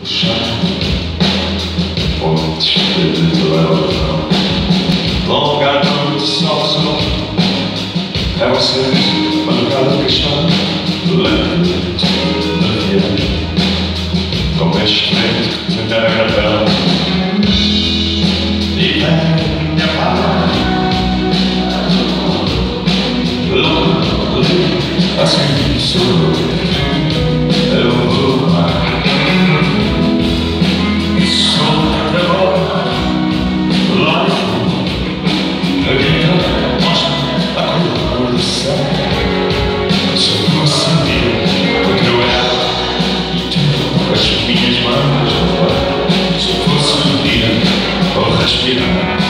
O chão, pontes de televisão, longa noite, sol, é você, madrugada cristã, lento na viagem, com este vento que me pega a pele e vem me apagar. Assim sou eu vou lá e sou até agora lá no fundo. A guitarra mostra a cor do céu. Se eu fosse um dia o teu ela e tu as minhas mãos no ar. Se eu fosse um dia vou respirar